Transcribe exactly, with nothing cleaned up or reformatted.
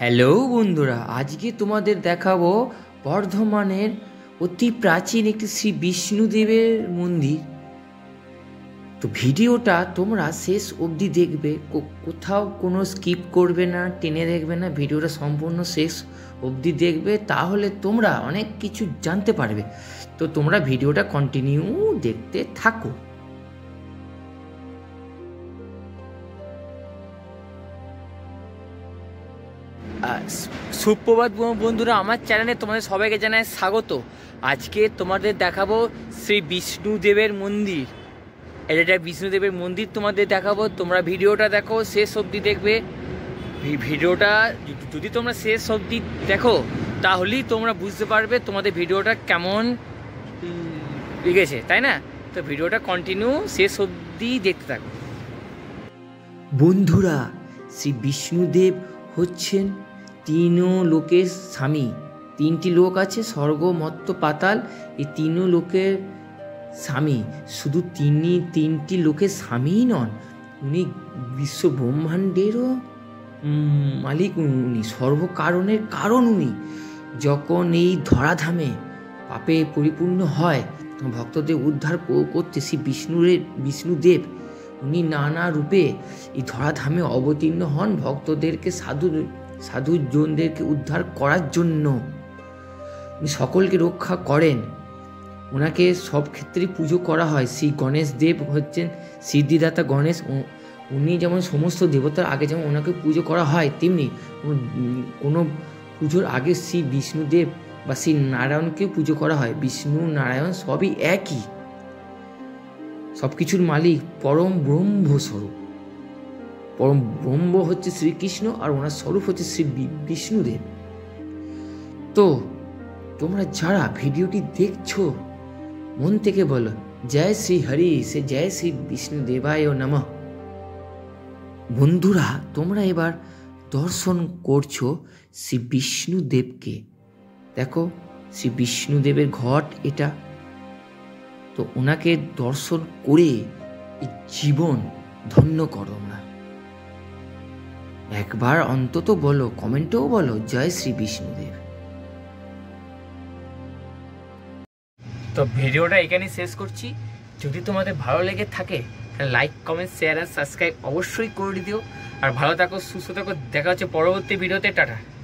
Hello বন্ধুরা, আজকে তোমাদের দেখাবো বর্ধমানের অতি প্রাচীন একটি শ্রী বিষ্ণুদেবের মন্দির। তো ভিডিওটা তোমরা শেষ অবধি দেখবে, কোথাও কোনো স্কিপ করবে না, টেনে দেখবে না, ভিডিওটা সম্পূর্ণ শেষ অবধি দেখবে, তাহলে তোমরা অনেক কিছু জানতে পারবে। তো তোমরা ভিডিওটা কন্টিনিউ দেখতে থাকো। সুপ্রভাত বন্ধুরা, আমার চ্যানেলে তোমাদের সবাইকে জানাই স্বাগত। আজকে তোমাদের দেখাবো শ্রী বিষ্ণুদেবের মন্দির। এটা একটা বিষ্ণুদেবের মন্দির তোমাদের দেখাবো। তোমরা ভিডিওটা দেখো, শেষ অবধি দেখবে। ভিডিওটা যদি তোমরা শেষ অবধি দেখো তাহলেই তোমরা বুঝতে পারবে তোমাদের ভিডিওটা কেমন লেগেছে, তাই না? তো ভিডিওটা কন্টিনিউ শেষ অবধি দেখতে থাকো। বন্ধুরা, শ্রী বিষ্ণুদেব হচ্ছেন তিন লোকের স্বামী। তিনটি লোক আছে, স্বর্গ, মর্ত্য, পাতাল। এই তিন লোকের স্বামী। শুধু তিনি তিনটি লোকের স্বামীই নন, উনি বিশ্ব ব্রহ্মাণ্ডেরও মালিক। উনি সর্বকারণের কারণ। উনি যখন এই ধরাধামে পাপে পরিপূর্ণ হয়, ভক্তদের উদ্ধার করতে শ্রী বিষ্ণুর বিষ্ণুদেব উনি নানা রূপে এই ধরাধামে অবতীর্ণ হন ভক্তদেরকে, সাধু সাধুজনদেরকে উদ্ধার করার জন্য। উনি সকলকে রক্ষা করেন। ওনাকে সব ক্ষেত্রেই পুজো করা হয়। শ্রী গণেশ দেব হচ্ছেন সিদ্ধিদাতা গণেশ। উনি যেমন সমস্ত দেবতার আগে যেমন ওনাকে পুজো করা হয়, তেমনি কোনো পুজোর আগে শ্রী বিষ্ণুদেব বা শ্রী নারায়ণকেও পুজো করা হয়। বিষ্ণু নারায়ণ সবই একই, সব কিছুর মালিক, পরম ব্রহ্মস্বরূপ। পরম ব্রহ্ম হচ্ছে শ্রীকৃষ্ণ, আর ওনার স্বরূপ হচ্ছে শ্রী বিষ্ণুদেব। তো তোমরা যারা ভিডিওটি দেখছো, মন থেকে বলো জয় শ্রী হরি, সে জয় শ্রী বিষ্ণুদেবায় নমঃ। বন্ধুরা, তোমরা এবার দর্শন করছো শ্রী বিষ্ণুদেবকে। দেখো, শ্রী বিষ্ণুদেবের ঘট এটা। তো ওনাকে দর্শন করে এই জীবন ধন্য করো না। একবার অন্তত বলো, কমেন্টেও বলো জয় শ্রী বিষ্ণুদেব। তো ভিডিওটা এখানেই শেষ করছি। যদি তোমাদের ভালো লেগে থাকে তাহলে লাইক, কমেন্ট, শেয়ার আর সাবস্ক্রাইব অবশ্যই করে দিও। আর ভালো থাকো, সুস্থ থাকো। দেখা হচ্ছে পরবর্তী ভিডিওতে। টাটা।